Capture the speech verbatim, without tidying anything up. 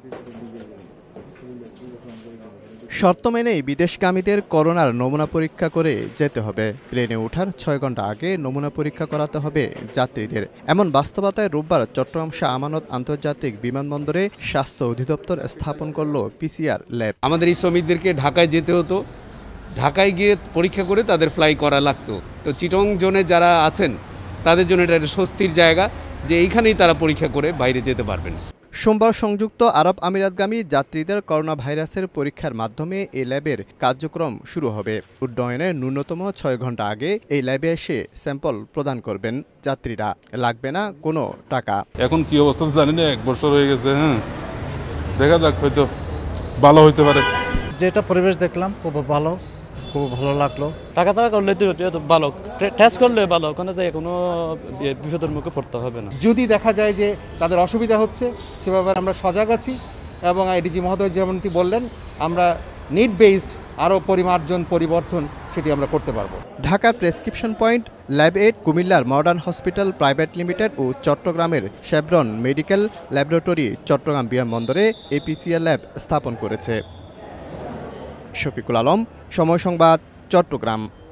শর্ত মেনেই বিদেশগামীদের করোনার নমুনা পরীক্ষা করে যেতে হবে। প্লেনে ওঠার ছয় ঘন্টা আগে নমুনা পরীক্ষা করাতে হবে যাত্রীদের। এমন বাস্তবতায় রোববার চট্টগ্রাম শাহ আমানত আন্তর্জাতিক বিমানবন্দরে স্বাস্থ্য অধিদপ্তর স্থাপন করল পিসিআর ল্যাব। আমাদের এই শ্রমিকদেরকে ঢাকায় যেতে হতো, ঢাকায় গিয়ে পরীক্ষা করে তাদের ফ্লাই করা লাগতো। তো চিটং জোনে যারা আছেন তাদের জন্য এটা একটা স্বস্তির জায়গা যে এইখানেই তারা পরীক্ষা করে বাইরে যেতে পারবেন। সোমবার সংযুক্ত আরব আমিরাতগামী যাত্রীদের করোনা ভাইরাসের পরীক্ষার মাধ্যমে এই ল্যাবের কার্যক্রম শুরু হবে। উড্ডয়নের ন্যূনতম ছয় ঘন্টা আগে এই ল্যাবে এসে স্যাম্পল প্রদান করবেন যাত্রীরা। লাগবে না কোনো টাকা। এখন কি অবস্থা জানি না, এক বছর হয়ে গেছে। হ্যাঁ, দেখা যাক, হয়তো ভালো হইতে পারে। যেটা পরিবেশ দেখলাম খুব ভালো, খুব ভালো লাগলো। টাকা টাকা করলে তো ভালো, টেস্ট করলে ভালো, ওখানে তো কোনো বিপদের মুখে পড়তে হবে না। যদি দেখা যায় যে তাদের অসুবিধা হচ্ছে, সে ব্যাপারে আমরা সজাগ আছি এবং আইডিজি মহোদয় যেমনটি বললেন, আমরা নিড বেসড আরও পরিমার্জন পরিবর্তন সেটি আমরা করতে পারবো। ঢাকার প্রেসক্রিপশন পয়েন্ট, ল্যাব এইড, কুমিল্লার মডার্ন হসপিটাল প্রাইভেট লিমিটেড ও চট্টগ্রামের শেভরন মেডিকেল ল্যাবরেটরি চট্টগ্রাম বিমানবন্দরে এ পিসিআর ল্যাব স্থাপন করেছে। শফিকুল আলম, সময় সংবাদ, চট্টগ্রাম।